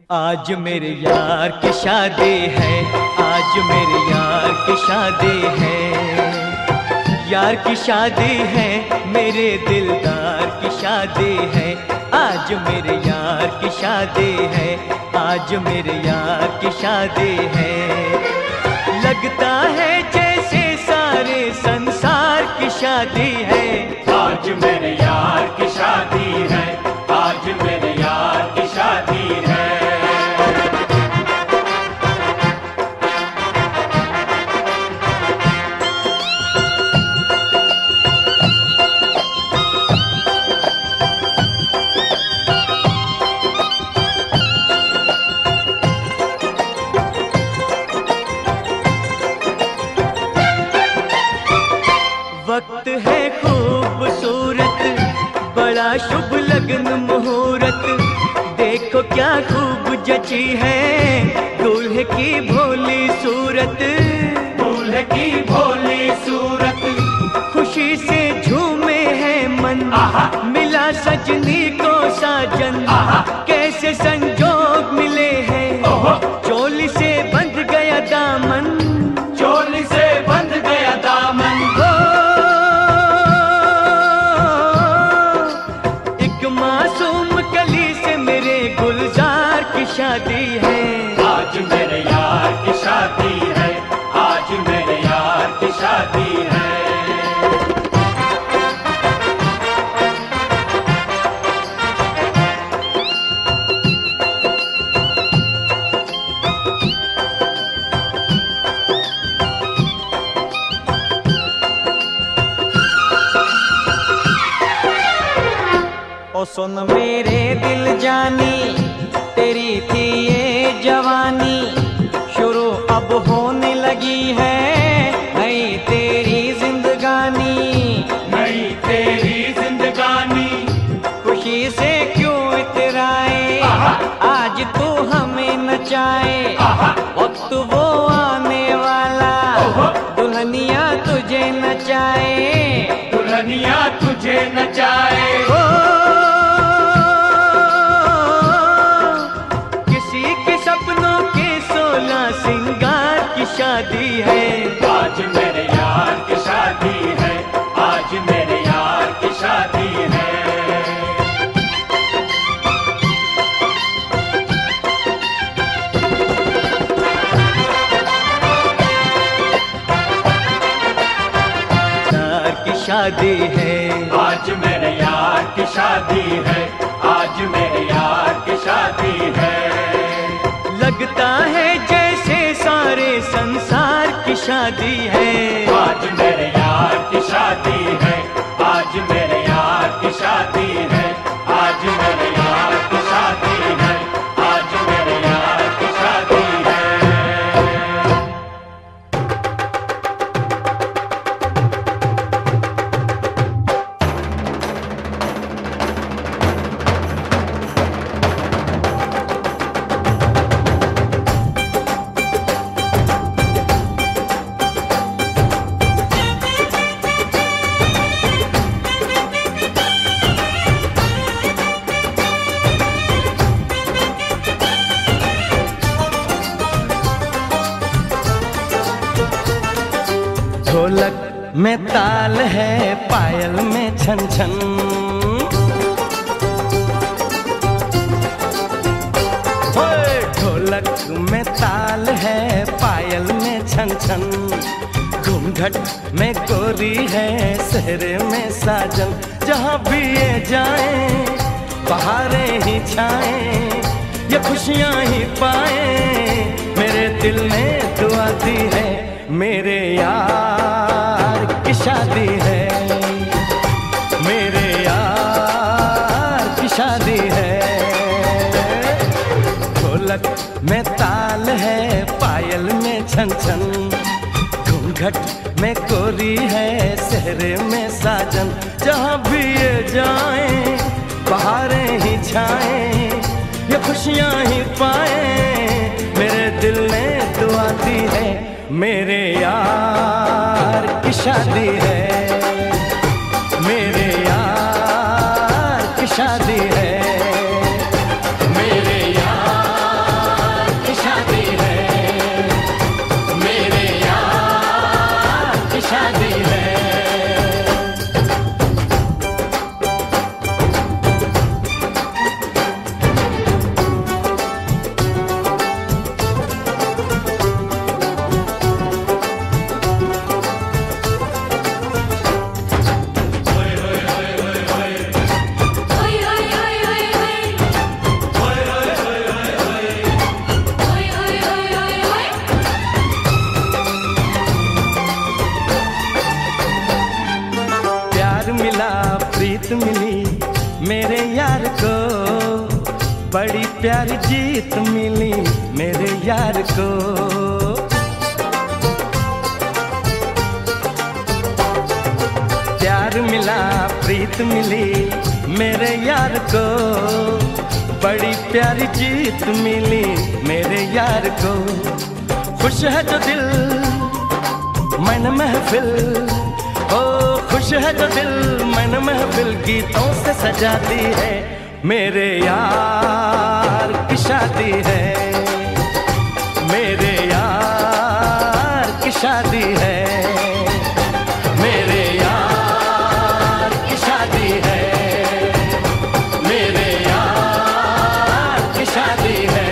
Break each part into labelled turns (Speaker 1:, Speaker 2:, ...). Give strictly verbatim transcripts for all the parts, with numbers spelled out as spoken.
Speaker 1: आज मेरे यार की शादी है, आज मेरे यार की शादी है, यार की शादी है, मेरे दिलदार की शादी है। आज मेरे यार की शादी है, आज मेरे यार की शादी है। लगता है जैसे सारे संसार की शादी है।
Speaker 2: आज मेरे यार की शादी है, आज मेरे यार की शादी है।
Speaker 1: वक्त है खूबसूरत, बड़ा शुभ लगन मुहूर्त, देखो क्या खूब जची है दूल्हे की भोली सूरत।
Speaker 2: दूल्हे की भोली सूरत,
Speaker 1: खुशी से झूमे है मन, मिला सजनी को साजन, कैसे संजोग मिले हैं, चोली से बंध गया दामन,
Speaker 2: चोली से बंध गया दामन।
Speaker 1: मासूम कली से मेरे गुलजार की शादी है।
Speaker 2: आज मेरे यार की शादी है, आज मेरे यार की शादी है।
Speaker 1: ओ सुन मेरे दिल जानी, तेरी थी ये जवानी, शुरू अब होने लगी है नई तेरी जिंदगानी।
Speaker 2: नई तेरी जिंदगानी,
Speaker 1: खुशी से क्यों इतराए, आज तू हमें नचाए, वक्त वो आने वाला दुल्हनिया तुझे नचाए,
Speaker 2: दुल्हनिया तुझे नचाए।
Speaker 1: सिंगार की शादी है।
Speaker 2: आज मेरे यार की शादी है, आज मेरे यार की शादी है।
Speaker 1: यार की शादी है,
Speaker 2: आज मेरे यार की शादी है, आज मेरे यार की शादी है।
Speaker 1: लगता है जैसे सारे संसार की शादी है।
Speaker 2: आज मेरे यार की शादी है, आज मेरे यार की शादी है, आज मेरे यार की शादी है, आज मेरे यार की शादी है।
Speaker 1: ढोलक में ताल है, पायल में छन छन, ढोलक में ताल है, पायल में छन छन, घूंघट में गोरी है, सेहरे में साजन, जहाँ भी ये जाए बहारें ही छाए, ये खुशियाँ ही पाए, मेरे दिल ने दुआ दी है, मेरे यार की शादी है, मेरे यार की शादी है। ढोलक में ताल है, पायल में छन छन, घूंघट में कोरी है, सेहरे में साजन, जहाँ भी ये जाए बहारें ही छाए, ये खुशियाँ ही पाए, मेरे दिल ने दुआ दी है, मेरे यार की शादी है, मेरे यार की शादी है, मेरे यार मिली मेरे यार को, बड़ी प्यारी जीत मिली मेरे यार को। प्यार मिला प्रीत मिली मेरे यार को, बड़ी प्यारी जीत मिली मेरे यार को। खुश है जो दिल मन महफिल, ओ खुश है जो दिल मन महफिल गीतों से सजाती है, मेरे यार की शादी है, मेरे यार की शादी है, मेरे यार की शादी है, मेरे यार की शादी है।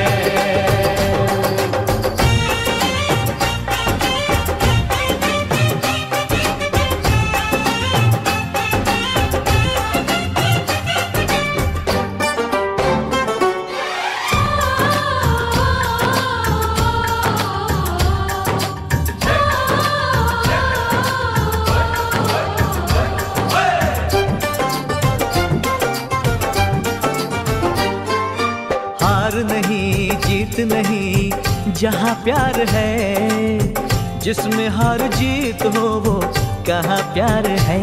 Speaker 3: नहीं जीत नहीं जहाँ प्यार है, जिसमें हार जीत हो वो कहाँ प्यार है।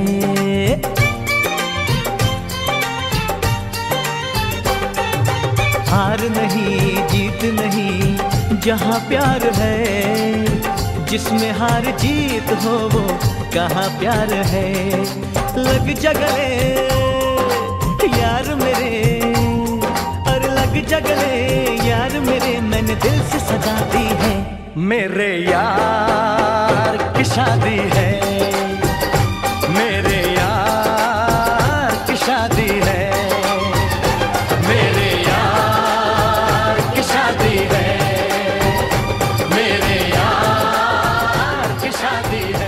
Speaker 3: हार नहीं जीत नहीं जहाँ प्यार है, जिसमें हार जीत हो वो कहाँ प्यार है। लग जा गले यार मेरे, जगले यार मेरे मैंने दिल से सजा दी है,
Speaker 1: मेरे यार की शादी है, मेरे यार की शादी है, मेरे यार की शादी है, मेरे यार की शादी है।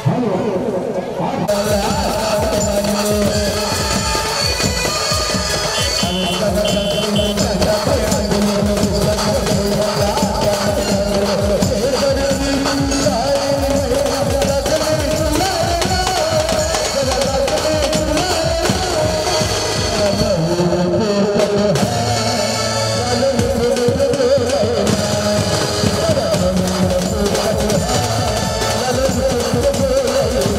Speaker 4: Hallelujah.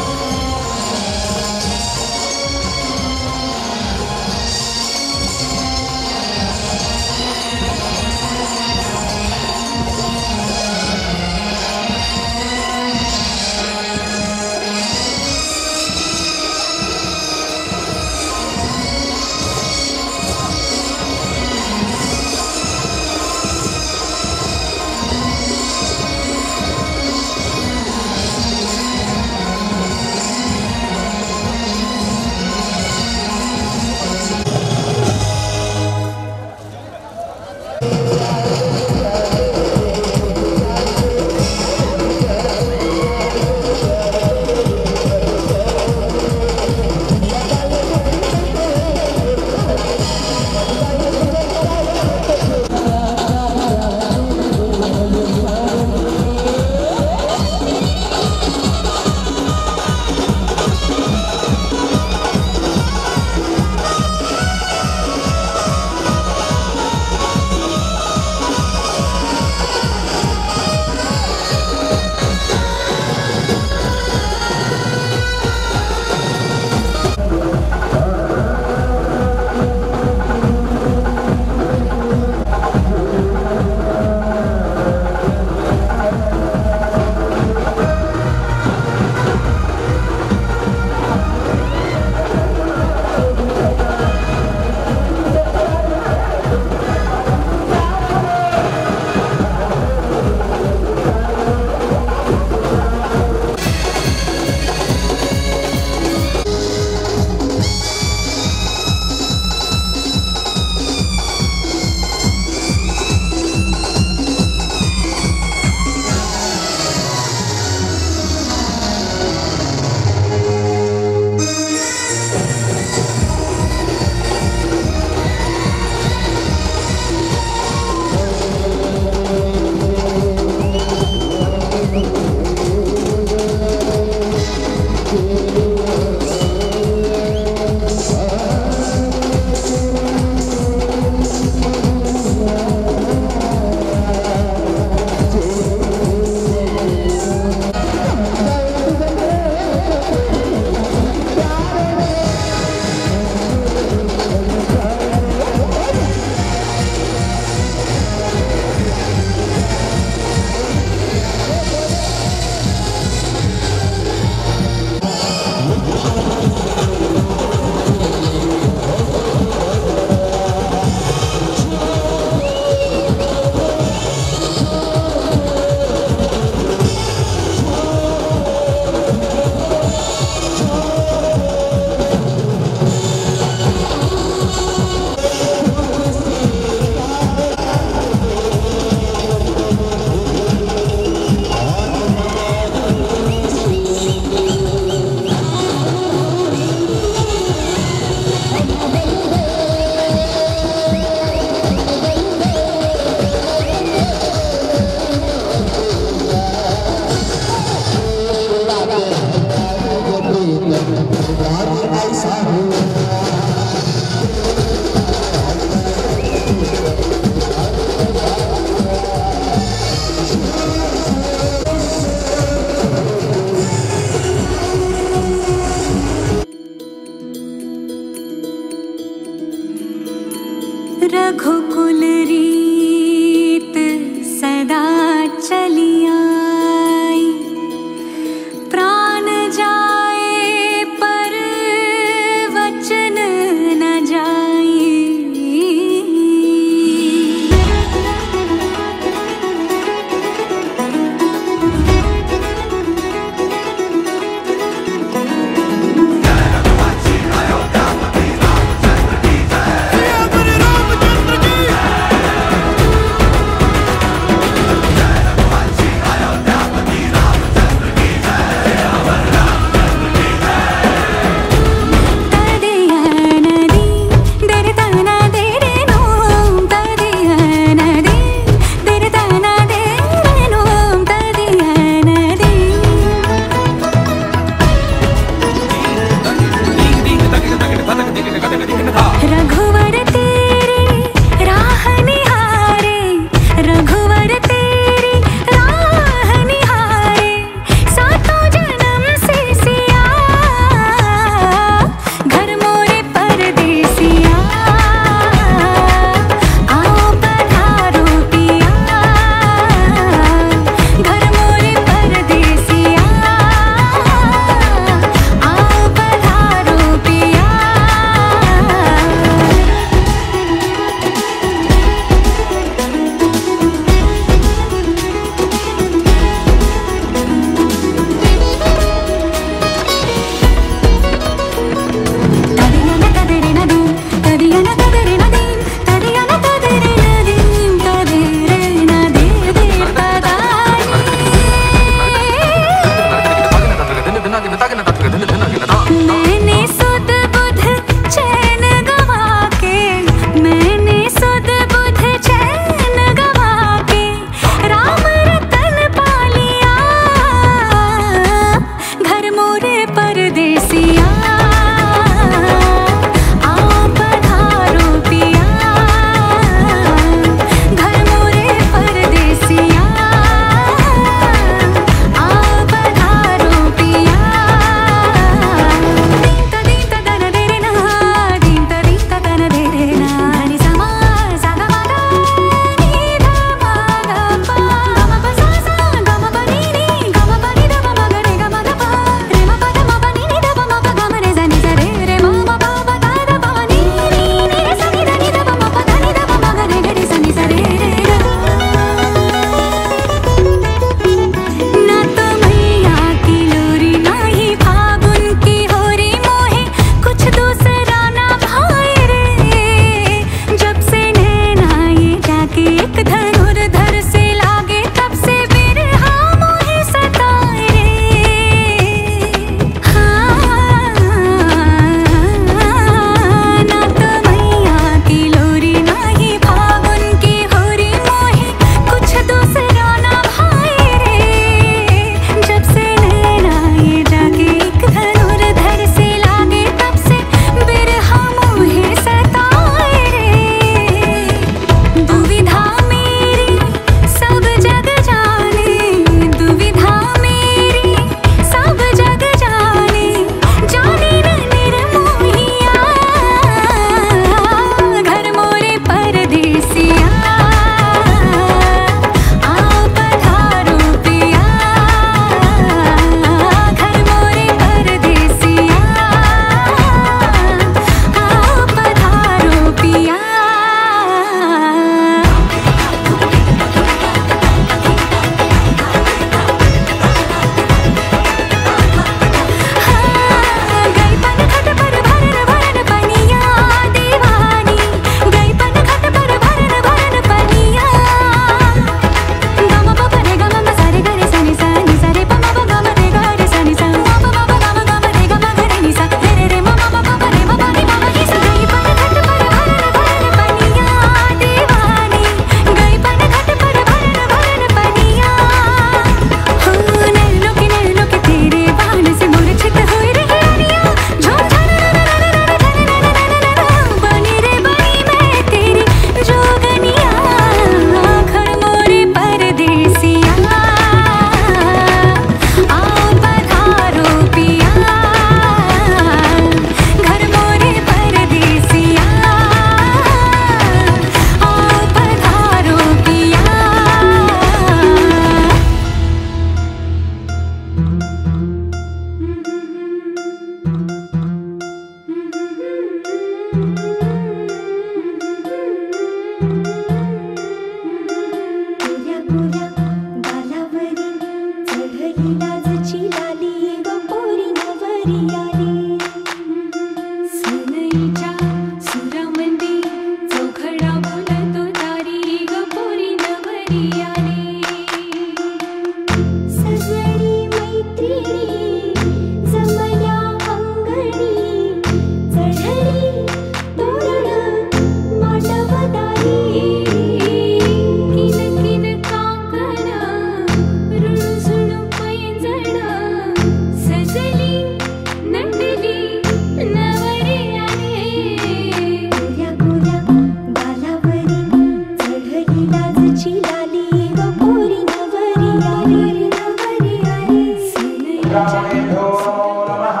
Speaker 4: ब्राह्मणेभ्यो नमः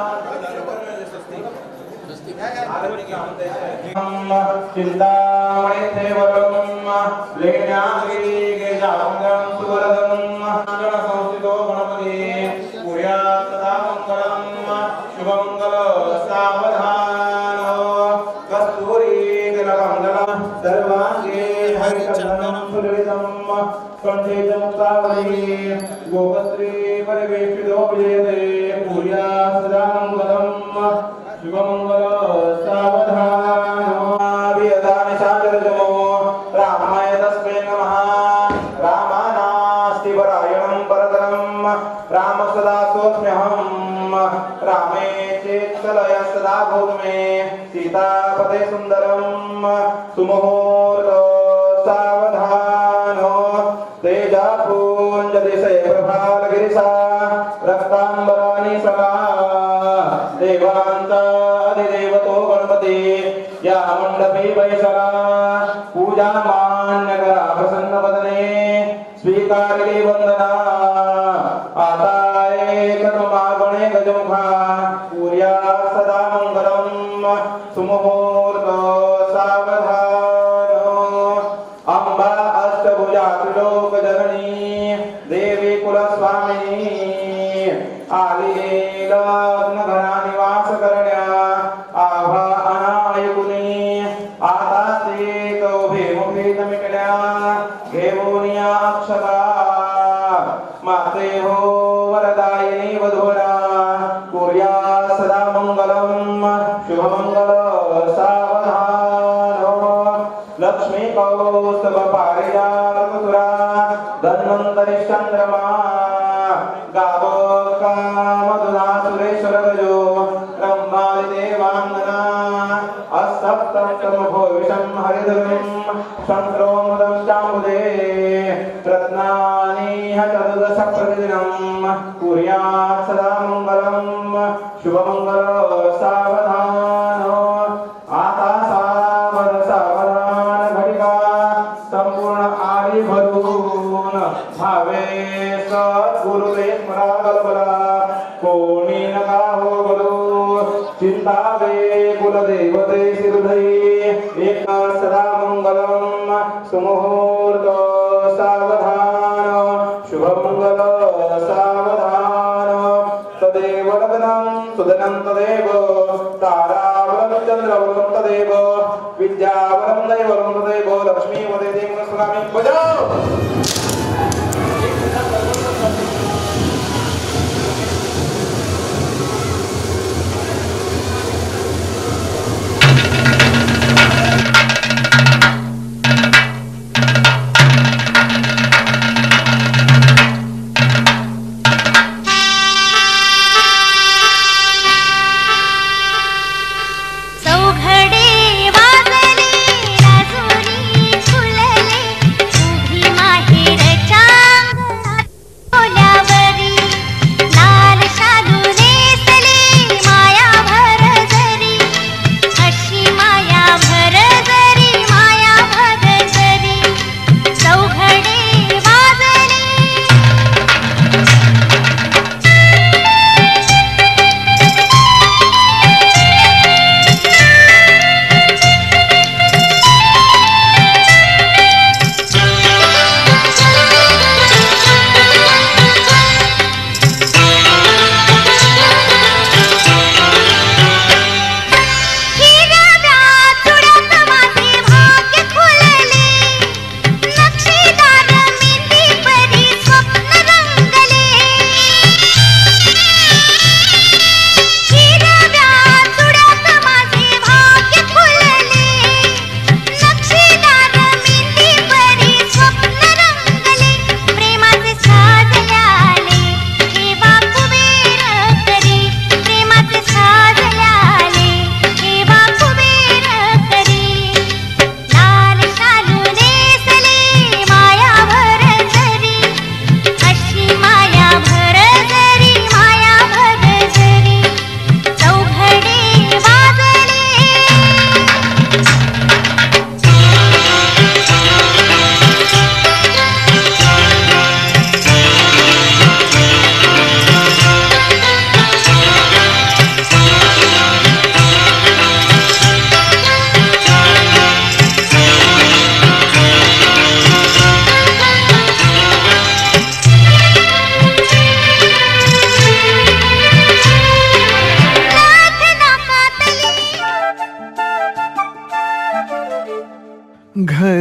Speaker 4: चिंतामणि देवरं लेण्याग्री गेजामगं सुवरदं गणसंस्थितो गणपति कुर्यात् सदा मङ्गलं शुभमङ्गल सावधानो कस्तूरी तिलकमण्डलं सर्वाङ्गे हरिचन्दनं सुललितं कंठे च मुक्तावली गोपश्री परिवेष्टितो विजयते कुर्यात् सदा मङ्गलं शुभमङ्गल सावधानो अभियदानि साचरजमो रामाय तस्मै नमः रामानास्ति परायणं परतरं राम सदा सोऽस्म्यहं रामे चेत्कलय सदा भूत मे सीतापते सुन्दरं सुमुहूर्त सावधानो तेजापुञ्जदिशे प्रभालगिरिसा रक्ताम्बराणि सदा देवान्तादिदेवतो गणपति या मण्डपे वैसला पूजामान्यकरा प्रसन्नवदने स्वीकारिके वन्दना आताये कर्ममागणे गजमुखा कुर्यात् सदा मङ्गलं सुमुहूर्त सावधानो अम्बा अष्टभुजा त्रिलोकजननी देवी कुलस्वामिनी आलीलग्नघना निवासकरण्या आभा अनायकुनी आतासे तोभेमुखीतमिकल्या घेवोनिया अक्षता माते हो वरदायिनी वधूरा कुर्यात् सदा मङ्गलं शुभमङ्गल सावधानो लक्ष्मी कौस्तुभ पारिजातकुसुरा धन्वन्तरि चन्द्रमा गावोका मधुना सुरेश्वर गजो ब्रह्मादिदेवाङ्गना असप्तमो विषं हरिधनुं शङ्करोमुदं चाम्बुदे रत्नानि चतुर्दश प्रतिदिनं कुर्यात् सदा मङ्गलं शुभमङ्गल सावधानो आता सावध सावधान घटिका सम्पूर्ण आरिभून भावे सद्गुरुदेव स्मरागलबला कोणी नका हो गलो चिंतावे कुलदेवते शिरुधई एक सदा मंगलम सुमुहूर्त सावधान शुभमंगल सावधान तदेव लग्नं सुदनं तदेव तारावलं चंद्रवलं तदेव विद्यावलं दैवलं तदेव लक्ष्मीवते देवस्वामी बजाओ
Speaker 5: माहेर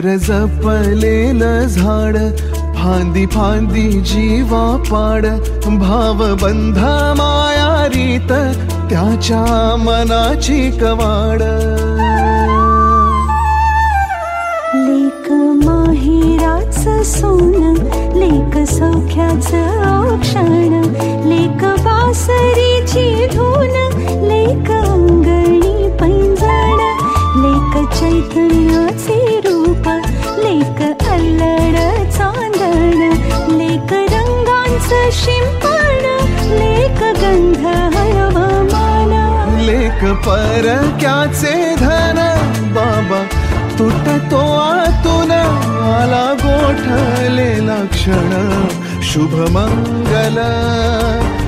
Speaker 5: घर जपलेलं झाड, फांदी फांदी जीवा पाड, भावबंध माया रीत त्याच्या मनाची कवाड.
Speaker 6: लेक माहेराचं सोन, लेक सौख्याचं औक्षण, लेक बासरीची धून, लेक अंगणी पैंजण, लेक चैतन्याचे रूप, लेक अल्लड चांदण, लेक रंगांचं शिंपण, लेक गंध हवामान,
Speaker 5: लेक परक्याचे धन, बाबा तुटतो आतून, आला गोठलेला क्षण, शुभ मंगल